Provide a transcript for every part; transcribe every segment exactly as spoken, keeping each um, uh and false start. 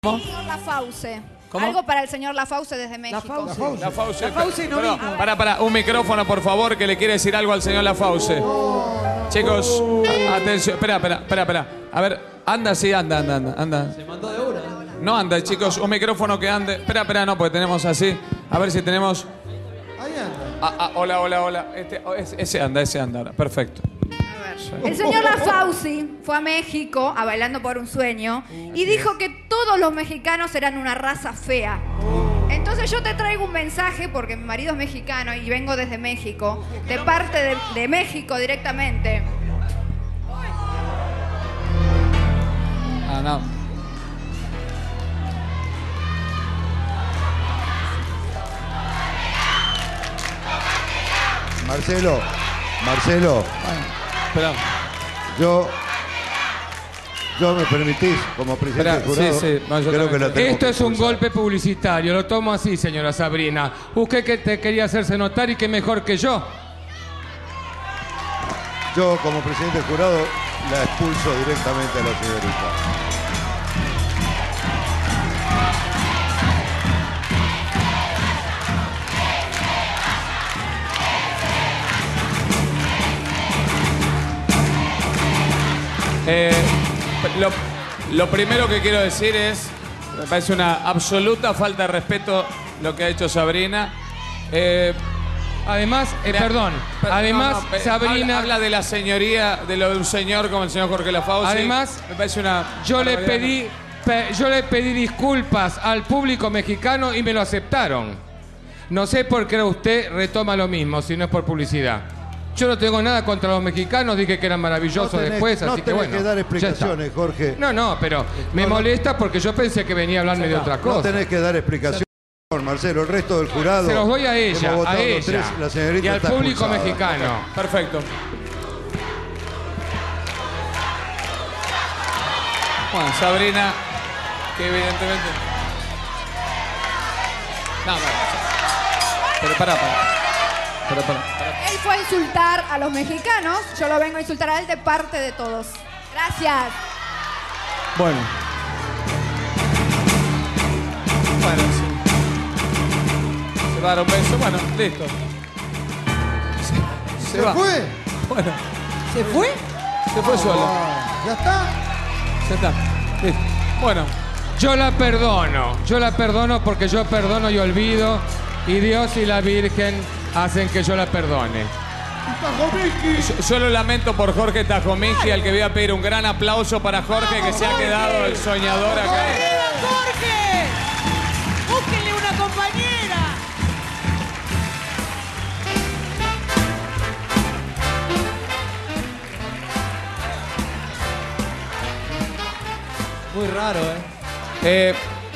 Señor Lafause. ¿Cómo? Algo para el señor Lafause desde México. Lafause. Lafause. Lafause no Perdón, vino. Para, para, un micrófono, por favor, que le quiere decir algo al señor Lafause. Chicos, atención. Espera, espera, espera, espera. A ver, anda, sí, anda, anda, anda. anda. Se mandó de una. No anda, chicos, un micrófono que ande. Espera, espera, no, porque tenemos así. A ver si tenemos. Ahí anda. Ah, ah, hola, hola, hola. Este, oh, ese, ese anda, ese anda ahora. Perfecto. El señor Lafause fue a México a Bailando por un Sueño y dijo que todos los mexicanos eran una raza fea. Entonces yo te traigo un mensaje, porque mi marido es mexicano y vengo desde México, de parte de, de México directamente. Ah, no. Marcelo, Marcelo, Espera. yo, yo me permitís, como presidente del Espera, jurado, sí, sí, no, yo creo también que la creo. tengo Esto que es un expulsar. golpe publicitario, lo tomo así, señora Sabrina. Usted que te quería hacerse notar y que mejor que yo. Yo, como presidente del jurado, la expulso directamente a la señorita. Eh, lo, lo primero que quiero decir es, me parece una absoluta falta de respeto lo que ha hecho Sabrina. Eh, Además, eh, me- perdón, per- además, no, no, pe- Sabrina, Habla, habla de la señoría, de lo de un señor como el señor Jorge Lafause. Además, me parece una. yo le barbaridad. pedí, pe- yo le pedí disculpas al público mexicano y me lo aceptaron. No sé por qué usted retoma lo mismo, si no es por publicidad. Yo no tengo nada contra los mexicanos, dije que eran maravillosos No tenés- después, no así que tenés bueno. que dar ya está. explicaciones, Jorge. No, no, pero me no- molesta porque yo pensé que venía a hablarme de otra No cosa. tenés que dar explicaciones, Marcelo. El resto del jurado. Se los doy a ella, hemos votado a los ella tres, la señorita y al está público expulsada. mexicano. Perfecto. Bueno, Sabrina, que evidentemente. No, no, pero pará, pará. Pero pará, pará. Él fue a insultar a los mexicanos, yo lo vengo a insultar a él de parte de todos. Gracias. Bueno. Bueno, sí. Se va a dar un beso. Bueno, listo. Se, se ¿Se va. fue? Bueno, ¿Se fue? se fue solo. Ah, ¿ya está? Ya está. Listo. Bueno, Yo la perdono, yo la perdono porque yo perdono y olvido, y Dios y la Virgen hacen que yo la perdone. yo, yo lo lamento por Jorge Tajominski, al que voy a pedir un gran aplauso para Jorge, que se ha quedado el soñador acá. ¡Arriba, Jorge! ¡Búsquenle una compañera! Muy raro, ¿eh? Eh,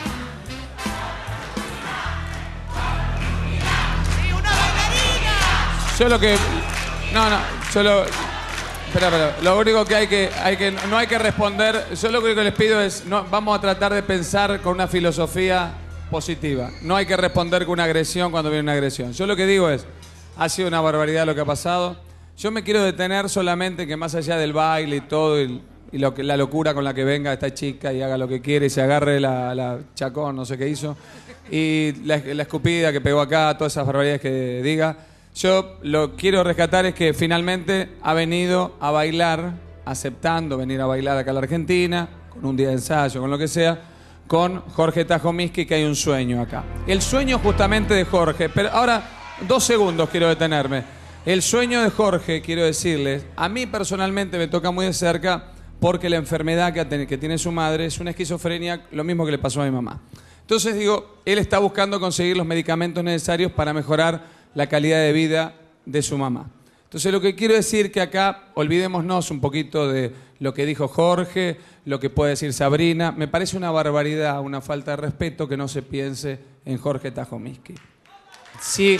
¡Sí, una bailarina! yo lo que... No, no, yo lo... Espera, espera. Lo único que hay que, hay que... No hay que responder... Yo lo único que les pido es... No, vamos a tratar de pensar con una filosofía positiva. No hay que responder con una agresión cuando viene una agresión. Yo lo que digo es... Ha sido una barbaridad lo que ha pasado. Yo me quiero detener solamente que más allá del baile y todo... Y, y lo que, la locura con la que venga esta chica y haga lo que quiere y se agarre la, la chacón, no sé qué hizo, y la, la escupida que pegó acá, todas esas barbaridades que diga. Yo lo que quiero rescatar es que finalmente ha venido a bailar, aceptando venir a bailar acá a la Argentina, con un día de ensayo, con lo que sea, con Jorge Tajominski, que hay un sueño acá. El sueño justamente de Jorge, pero ahora dos segundos quiero detenerme. El sueño de Jorge, quiero decirles, a mí personalmente me toca muy de cerca, porque la enfermedad que, ten- que tiene su madre es una esquizofrenia, lo mismo que le pasó a mi mamá. Entonces digo, él está buscando conseguir los medicamentos necesarios para mejorar la calidad de vida de su mamá. Entonces lo que quiero decir que acá, olvidémonos un poquito de lo que dijo Jorge, lo que puede decir Sabrina. Me parece una barbaridad, una falta de respeto que no se piense en Jorge Tajominski. Si,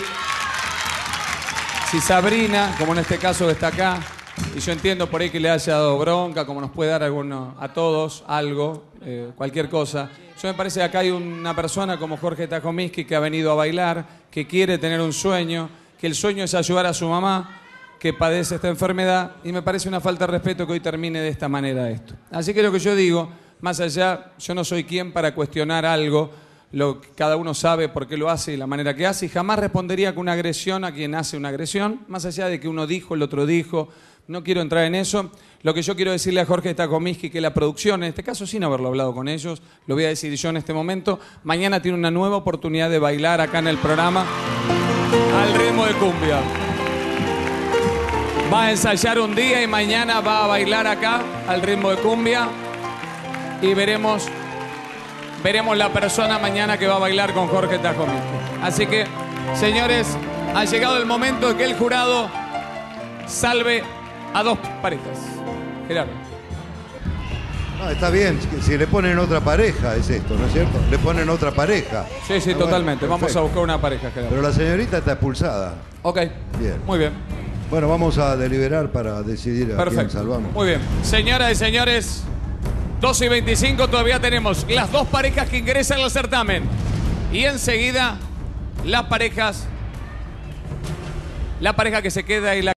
si Sabrina, como en este caso que está acá, y yo entiendo por ahí que le haya dado bronca, como nos puede dar alguno, a todos algo, eh, cualquier cosa. Yo me parece que acá hay una persona como Jorge Tajominski que ha venido a bailar, que quiere tener un sueño, que el sueño es ayudar a su mamá, que padece esta enfermedad, y me parece una falta de respeto que hoy termine de esta manera esto. Así que lo que yo digo, más allá, yo no soy quien para cuestionar algo, lo, cada uno sabe por qué lo hace y la manera que hace, y jamás respondería con una agresión a quien hace una agresión, más allá de que uno dijo, el otro dijo, no quiero entrar en eso. Lo que yo quiero decirle a Jorge Stakomiski, que la producción, en este caso sin haberlo hablado con ellos, lo voy a decir yo en este momento, mañana tiene una nueva oportunidad de bailar acá en el programa al ritmo de cumbia. Va a ensayar un día y mañana va a bailar acá al ritmo de cumbia y veremos, veremos la persona mañana que va a bailar con Jorge Stakomiski. Así que, señores, ha llegado el momento de que el jurado salve a dos parejas. Gerardo. No, está bien, si le ponen otra pareja es esto, ¿no es cierto? Le ponen otra pareja. Sí, sí, Ah, totalmente. bueno, Vamos a perfecto. buscar una pareja, Gerardo. Pero la señorita está expulsada. Ok. Bien. Muy bien. Bueno, vamos a deliberar para decidir a quién Perfecto. salvamos. Muy bien. Señoras y señores, doce y veinticinco todavía tenemos las dos parejas que ingresan al certamen. Y enseguida, las parejas, la pareja que se queda y la